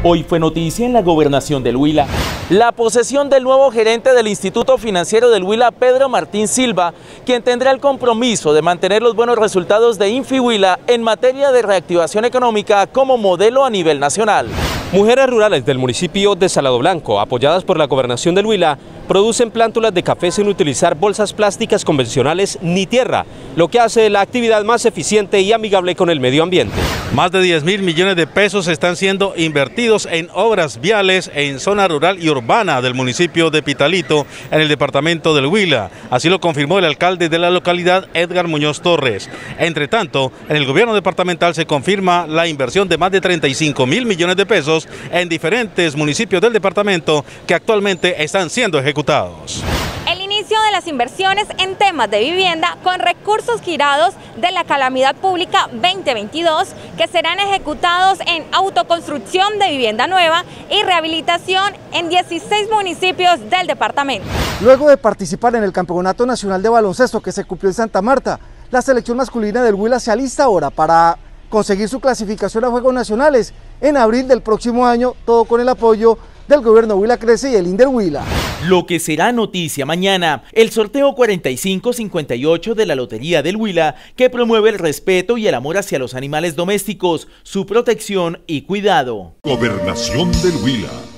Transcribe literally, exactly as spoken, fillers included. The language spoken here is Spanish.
Hoy fue noticia en la gobernación del Huila la posesión del nuevo gerente del Instituto Financiero del Huila, Pedro Martín Silva, quien tendrá el compromiso de mantener los buenos resultados de InfiHuila en materia de reactivación económica como modelo a nivel nacional. Mujeres rurales del municipio de Salado Blanco, apoyadas por la gobernación del Huila, producen plántulas de café sin utilizar bolsas plásticas convencionales ni tierra, lo que hace la actividad más eficiente y amigable con el medio ambiente. Más de diez mil millones de pesos están siendo invertidos en obras viales en zona rural y urbana del municipio de Pitalito, en el departamento del Huila. Así lo confirmó el alcalde de la localidad, Edgar Muñoz Torres. Entre tanto, en el gobierno departamental se confirma la inversión de más de treinta y cinco mil millones de pesos en diferentes municipios del departamento que actualmente están siendo ejecutados. El inicio de las inversiones en temas de vivienda con recursos girados de la Calamidad Pública veinte veintidós que serán ejecutados en autoconstrucción de vivienda nueva y rehabilitación en dieciséis municipios del departamento. Luego de participar en el Campeonato Nacional de Baloncesto que se cumplió en Santa Marta, la selección masculina del Huila se alista ahora para conseguir su clasificación a Juegos Nacionales en abril del próximo año, todo con el apoyo del gobierno Huila Crece y el INDER Huila. Lo que será noticia mañana, el sorteo cuarenta y cinco cincuenta y ocho de la Lotería del Huila, que promueve el respeto y el amor hacia los animales domésticos, su protección y cuidado. Gobernación del Huila.